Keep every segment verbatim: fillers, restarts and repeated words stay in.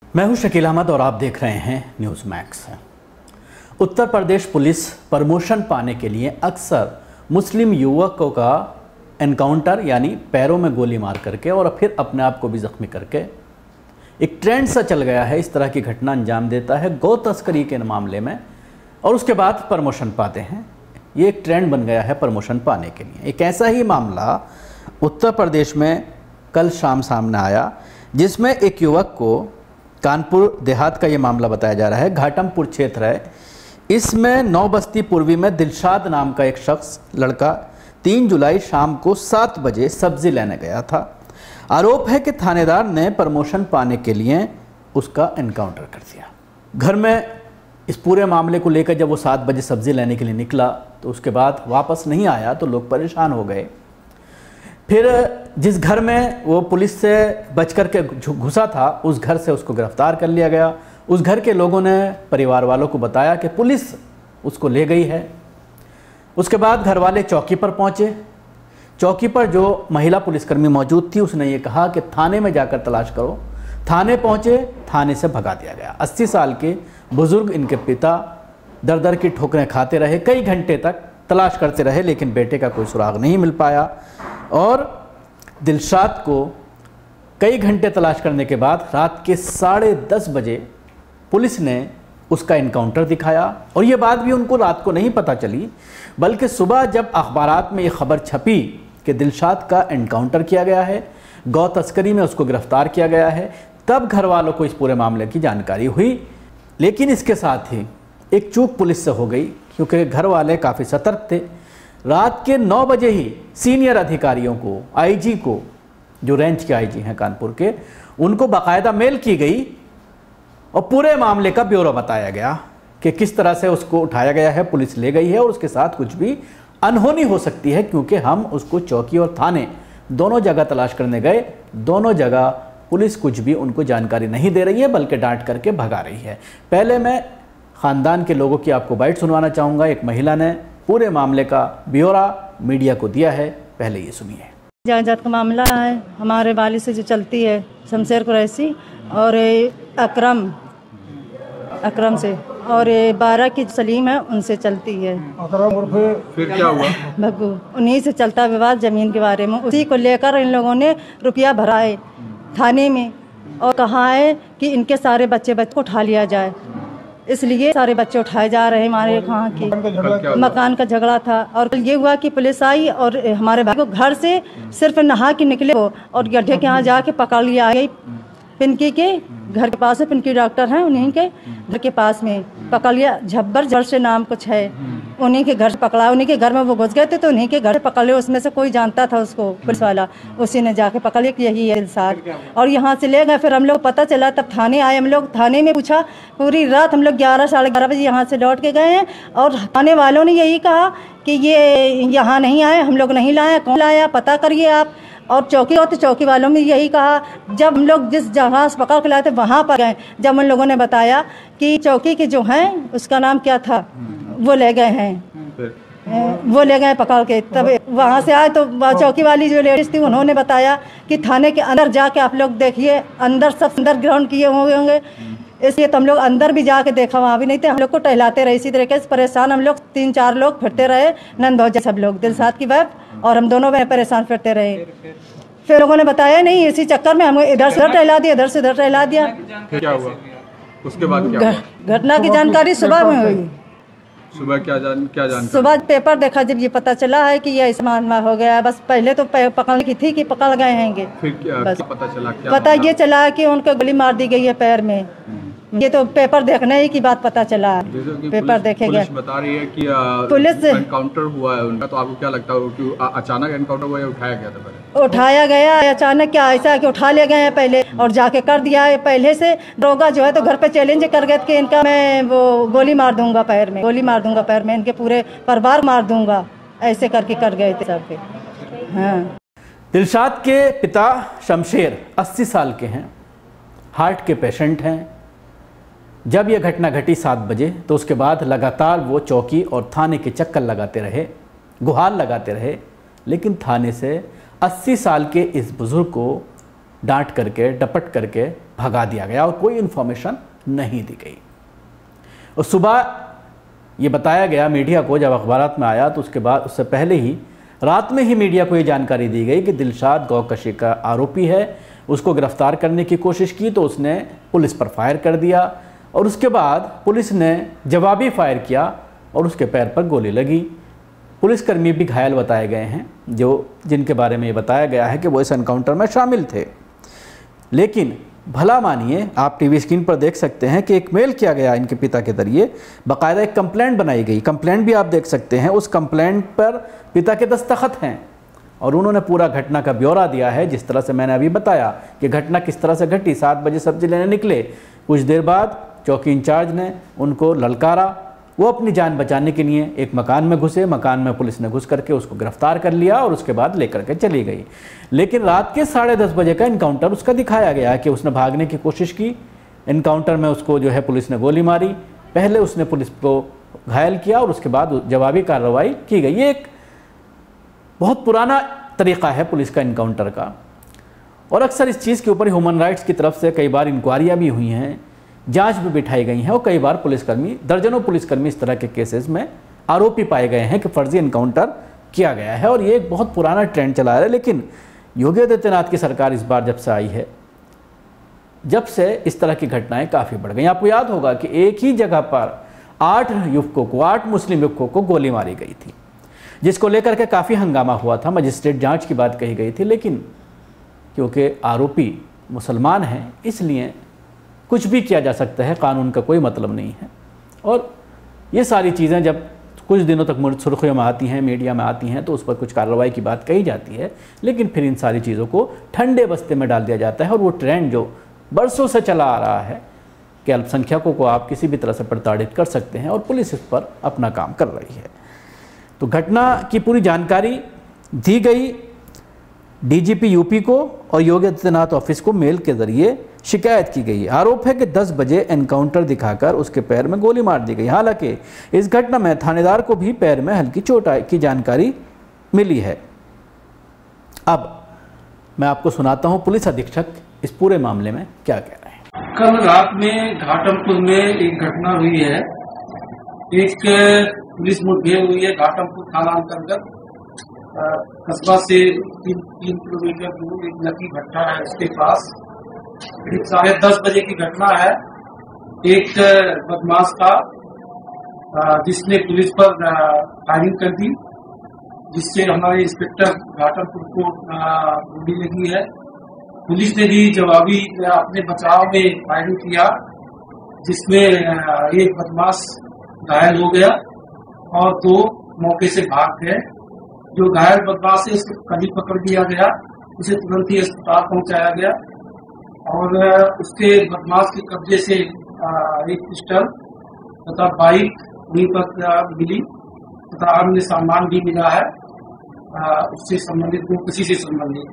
मैं हूं शकील अहमद और आप देख रहे हैं news max. Uttar Pradesh police promotion पाने के लिए अक्सर मुस्लिम युवकों का एनकाउंटर यानी पैरों में गोली मार करके और फिर अपने आप को भी जख्मी करके एक ट्रेंड सा चल गया है, इस तरह की घटना अंजाम देता है गौ तस्करी के मामले में और उसके बाद प्रमोशन पाते हैं। ये एक ट्रेंड बन गया है प्रमोशन पाने के लिए। एक ऐसा ही मामला उत्तर प्रदेश में कल शाम सामने आया, जिसमें एक युवक को कानपुर देहात का ये मामला बताया जा रहा है, घाटमपुर क्षेत्र है। इसमें नौ बस्ती पूर्वी में दिलशाद नाम का एक शख्स लड़का तीन जुलाई शाम को सात बजे सब्जी लेने गया था। आरोप है कि थानेदार ने प्रमोशन पाने के लिए उसका एनकाउंटर कर दिया। घर में इस पूरे मामले को लेकर जब वो सात बजे सब्जी लेने के लिए निकला तो उसके बाद वापस नहीं आया तो लोग परेशान हो गए। फिर जिस घर में वो पुलिस से बच कर के घुसा था उस घर से उसको गिरफ्तार कर लिया गया। उस घर के लोगों ने परिवार वालों को बताया कि पुलिस उसको ले गई है। उसके बाद घर वाले चौकी पर पहुंचे। चौकी पर जो महिला पुलिसकर्मी मौजूद थी उसने ये कहा कि थाने में जाकर तलाश करो। थाने पहुंचे, थाने से भगा दिया गया। अस्सी साल के बुजुर्ग इनके पिता दर दर की ठोकरें खाते रहे, कई घंटे तक तलाश करते रहे लेकिन बेटे का कोई सुराग नहीं मिल पाया और दिलशाद को कई घंटे तलाश करने के बाद रात के साढ़े दस बजे पुलिस ने उसका इनकाउंटर दिखाया। और ये बात भी उनको रात को नहीं पता चली, बल्कि सुबह जब अखबारात में ये खबर छपी कि दिलशाद का एनकाउंटर किया गया है, गौ तस्करी में उसको गिरफ्तार किया गया है, तब घर वालों को इस पूरे मामले की जानकारी हुई। लेकिन इसके साथ ही एक चूक पुलिस से हो गई, क्योंकि घर वाले काफ़ी सतर्क थे। रात के नौ बजे ही सीनियर अधिकारियों को, आईजी को, जो रेंज के आईजी हैं कानपुर के, उनको बाकायदा मेल की गई और पूरे मामले का ब्यौरा बताया गया कि किस तरह से उसको उठाया गया है, पुलिस ले गई है और उसके साथ कुछ भी अनहोनी हो सकती है, क्योंकि हम उसको चौकी और थाने दोनों जगह तलाश करने गए। दोनों जगह पुलिस कुछ भी उनको जानकारी नहीं दे रही है, बल्कि डांट करके भगा रही है। पहले मैं ख़ानदान के लोगों की आपको बाइट सुनवाना चाहूँगा। एक महिला ने पूरे मामले का ब्यौरा मीडिया को दिया है, पहले ये सुनिए। जायदाद का मामला है, हमारे वाली से जो चलती है शमशेर कुरैशी और अकरम अकरम से, और बारह की सलीम है उनसे चलती है। फिर क्या हुआ? भग्गू, उन्हीं से चलता विवाद ज़मीन के बारे में। उसी को लेकर इन लोगों ने रुपया भरा है थाने में और कहा है कि इनके सारे बच्चे बच्चे को उठा लिया जाए, इसलिए सारे बच्चे उठाए जा रहे हैं। हमारे यहाँ की मकान का झगड़ा था और ये हुआ कि पुलिस आई और हमारे भाई को घर से सिर्फ नहा के निकले और गड्ढे के यहाँ जाके पकड़ लिया। आ गई पिनकी के घर के पास है, पिनकी डॉक्टर हैं, उन्हीं के घर के पास में पकड़ लिया। झब्बर जड़ से नाम कुछ है, उन्हीं के घर से पकड़ा। उन्हीं के घर में वो घुस गए थे तो उन्हीं के घर से पकड़ लिया। उसमें से कोई जानता था उसको, पुलिस वाला, उसी ने जाके पकड़ लिया कि यही है दिलशाद, और यहाँ से ले गए। फिर हम लोग पता चला, तब थाने आए। हम लोग थाने में पूछा, पूरी रात हम लोग ग्यारह साढ़े ग्यारह बजे यहाँ से लौट के गए हैं और थाने वालों ने यही कहा कि ये यहाँ नहीं आए, हम लोग नहीं लाए, कौन लाया पता करिए आप। और चौकी और तो चौकी वालों ने यही कहा। जब हम लोग जिस जगह से पकड़ के लाए थे वहाँ पर गए, जब उन लोगों ने बताया कि चौकी के जो हैं उसका नाम क्या था, वो ले गए हैं, वो ले गए पकड़ के। तब वहाँ से आए तो चौकी वाली जो लेडीज थी उन्होंने बताया कि थाने के अंदर जाके आप लोग देखिए, अंदर सब अंडरग्राउंड किए हुए होंगे, इसलिए तो हम लोग अंदर भी जाके देखा, वहाँ भी नहीं थे। हम लोग को टहलाते रहे इसी तरीके से, परेशान हम लोग तीन चार लोग फिरते रहे, नंद भौजा सब लोग, दिलशाद की वाइफ और हम दोनों में परेशान फिरते रहे। फिर लोगों ने बताया नहीं, इसी चक्कर में हम इधर से उधर टहला दिया, इधर से उधर टहला दिया। क्या हुआ उसके बाद? क्या हुआ? घटना की जानकारी सुबह में हुई। सुबह क्या जान क्या जान सुबह पेपर देखा, जब ये पता चला है कि ये इस मामला हो गया। बस पहले तो पकड़ने की थी कि पकड़ गए हैंगे। फिर क्या, क्या पता चला? क्या पता ये चला कि उनको गोली मार दी गई है पैर में। ये तो पेपर देखने ही की बात पता चला, पेपर देखे गए। पुलिस बता रही है कि पुलिस एनकाउंटर हुआ है उनका, तो आपको क्या लगता है कि अचानक एनकाउंटर हुआ या उठाया गया था? पहले उठाया गया अचानक, क्या ऐसा कि उठा ले गए हैं पहले और जाके कर दिया है। पहले से दरोगा जो है तो घर पे चैलेंज कर गए कि इनका मैं वो गोली मार दूंगा पैर में, गोली मार दूंगा पैर में, इनके पूरे परिवार मार दूंगा, ऐसे करके कर गए थे सब। हाँ, दिलशाद के पिता शमशेर अस्सी साल के हैं, हार्ट के पेशेंट हैं। जब यह घटना घटी सात बजे तो उसके बाद लगातार वो चौकी और थाने के चक्कर लगाते रहे, गुहार लगाते रहे, लेकिन थाने से अस्सी साल के इस बुजुर्ग को डांट करके डपट करके भगा दिया गया और कोई इन्फॉर्मेशन नहीं दी गई। और सुबह ये बताया गया मीडिया को, जब अखबारात में आया तो उसके बाद उससे पहले ही रात में ही मीडिया को ये जानकारी दी गई कि दिलशाद गौकशी का आरोपी है, उसको गिरफ्तार करने की कोशिश की तो उसने पुलिस पर फायर कर दिया और उसके बाद पुलिस ने जवाबी फायर किया और उसके पैर पर गोली लगी। पुलिसकर्मी भी घायल बताए गए हैं, जो जिनके बारे में ये बताया गया है कि वो इस एनकाउंटर में शामिल थे। लेकिन भला मानिए, आप टीवी स्क्रीन पर देख सकते हैं कि एक मेल किया गया इनके पिता के जरिए, बाकायदा एक कंप्लेंट बनाई गई। कंप्लेंट भी आप देख सकते हैं, उस कंप्लेंट पर पिता के दस्तखत हैं और उन्होंने पूरा घटना का ब्यौरा दिया है, जिस तरह से मैंने अभी बताया कि घटना किस तरह से घटी। सात बजे सब्जी लेने निकले, कुछ देर बाद चौकी इंचार्ज ने उनको ललकारा, वो अपनी जान बचाने के लिए एक मकान में घुसे, मकान में पुलिस ने घुस करके उसको गिरफ्तार कर लिया और उसके बाद लेकर के चली गई। लेकिन रात के साढ़े दस बजे का इनकाउंटर उसका दिखाया गया कि उसने भागने की कोशिश की, इनकाउंटर में उसको जो है पुलिस ने गोली मारी। पहले उसने पुलिस को घायल किया और उसके बाद जवाबी कार्रवाई की गई। ये एक बहुत पुराना तरीक़ा है पुलिस का इनकाउंटर का, और अक्सर इस चीज़ के ऊपर ह्यूमन राइट्स की तरफ से कई बार इंक्वायरियाँ भी हुई हैं, जांच भी बिठाई गई हैं और कई बार पुलिसकर्मी, दर्जनों पुलिसकर्मी इस तरह के केसेस में आरोपी पाए गए हैं कि फर्जी इनकाउंटर किया गया है। और ये एक बहुत पुराना ट्रेंड चला है। लेकिन योगी आदित्यनाथ की सरकार इस बार जब से आई है, जब से इस तरह की घटनाएं काफ़ी बढ़ गई। आपको याद होगा कि एक ही जगह पर आठ युवकों को, आठ मुस्लिम युवकों को गोली मारी गई थी, जिसको लेकर के काफ़ी हंगामा हुआ था। मजिस्ट्रेट जाँच की बात कही गई थी, लेकिन क्योंकि आरोपी मुसलमान हैं इसलिए कुछ भी किया जा सकता है, कानून का कोई मतलब नहीं है। और ये सारी चीज़ें जब कुछ दिनों तक सुर्खियों में आती हैं, मीडिया में आती हैं, तो उस पर कुछ कार्रवाई की बात कही जाती है, लेकिन फिर इन सारी चीज़ों को ठंडे बस्ते में डाल दिया जाता है। और वो ट्रेंड जो बरसों से चला आ रहा है कि अल्पसंख्यकों को आप किसी भी तरह से प्रताड़ित कर सकते हैं, और पुलिस इस पर अपना काम कर रही है। तो घटना की पूरी जानकारी दी गई डीजीपी यूपी को और योगी आदित्यनाथ ऑफिस को मेल के जरिए शिकायत की गई। आरोप है कि दस बजे एनकाउंटर दिखाकर उसके पैर में गोली मार दी गई। हालांकि इस घटना में थानेदार को भी पैर में हल्की चोट की जानकारी मिली है। अब मैं आपको सुनाता हूं पुलिस अधीक्षक इस पूरे मामले में क्या कह रहे हैं। कल रात में घाटमपुर में एक घटना हुई है। एक पुलिस मुठभेड़ हुई है घाटमपुर थाना अंतर्गत, कस्बा से तीन तीन किलोमीटर दूर एक नदी भट्टा है, उसके पास करीब साढ़े दस बजे की घटना है। एक बदमाश था जिसने पुलिस पर फायरिंग कर दी, जिससे हमारे इंस्पेक्टर घाटमपुर को गोली लगी है। पुलिस ने भी जवाबी अपने बचाव में फायरिंग किया, जिसमें एक बदमाश घायल हो गया और दो मौके से भाग गए। जो घायल बदमाश है उसको कभी पकड़ लिया गया, उसे तुरंत ही अस्पताल पहुंचाया गया और उसके बदमाश के कब्जे से एक पिस्टल तथा बाइक वहीं पर मिली तथा अन्य सामान भी मिला है उससे संबंधित, वो किसी से संबंधित।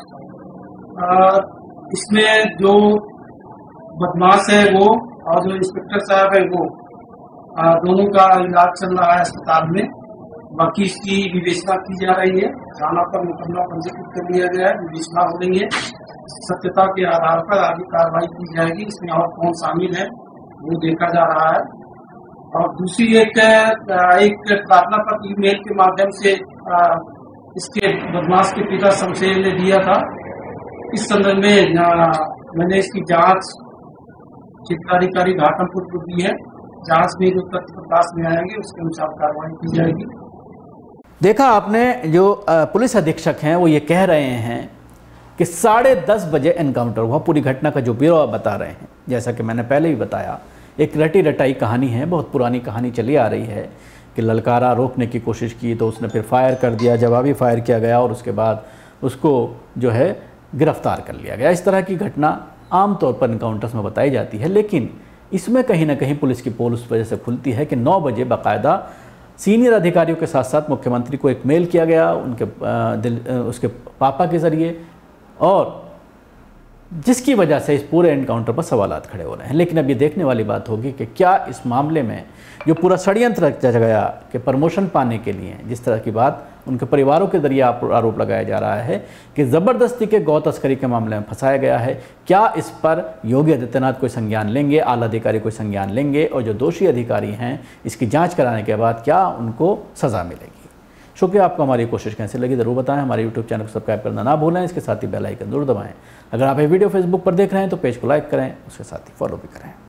इसमें जो बदमाश है वो और जो इंस्पेक्टर साहब है वो दोनों का इलाज चल रहा है अस्पताल में। बाकी इसकी विवेचना की जा रही है, थाना पर मुकदमा पंजीकृत कर लिया गया है, विवेचना हो रही है। सत्यता के आधार पर आगे कार्रवाई की जाएगी। इसमें और कौन शामिल है वो देखा जा रहा है। और दूसरी एक एक प्रार्थना पत्र ईमेल के माध्यम से इसके बदमाश के पिता शमशेर ने दिया था। इस संदर्भ में मैंने इसकी जांच क्षेत्राधिकारी घाटमपुर को दी है। जांच में जो तथ्य प्रकाश में आएंगे उसके अनुसार कार्रवाई की जाएगी। देखा आपने, जो पुलिस अधीक्षक हैं वो ये कह रहे हैं कि साढ़े दस बजे एनकाउंटर हुआ। पूरी घटना का जो ब्यौरा बता रहे हैं, जैसा कि मैंने पहले भी बताया, एक रटी रटाई कहानी है, बहुत पुरानी कहानी चली आ रही है कि ललकारा, रोकने की कोशिश की तो उसने फिर फायर कर दिया, जवाबी फायर किया गया और उसके बाद उसको जो है गिरफ्तार कर लिया गया। इस तरह की घटना आमतौर पर एनकाउंटर्स में बताई जाती है, लेकिन इसमें कहीं ना कहीं पुलिस की पोल उस वजह से खुलती है कि नौ बजे बाकायदा सीनियर अधिकारियों के साथ साथ मुख्यमंत्री को एक मेल किया गया उनके दिल उसके पापा के ज़रिए, और जिसकी वजह से इस पूरे एनकाउंटर पर सवालात खड़े हो रहे हैं। लेकिन अब ये देखने वाली बात होगी कि क्या इस मामले में जो पूरा षड्यंत्र रचा गया कि प्रमोशन पाने के लिए, जिस तरह की बात उनके परिवारों के जरिए आरोप लगाया जा रहा है कि ज़बरदस्ती के गौ तस्करी के मामले में फंसाया गया है, क्या इस पर योगी आदित्यनाथ कोई संज्ञान लेंगे, आला अधिकारी कोई संज्ञान लेंगे और जो दोषी अधिकारी हैं इसकी जाँच कराने के बाद क्या उनको सज़ा मिलेगी। शुक्रिया। आपको हमारी कोशिश कैसे लगी ज़रूर बताएं। हमारे यूट्यूब चैनल को सब्सक्राइब करना ना भूलें, इसके साथ ही बेल आइकन जरूर दबाएं। अगर आप ये वीडियो फेसबुक पर देख रहे हैं तो पेज को लाइक करें, उसके साथ ही फॉलो भी करें।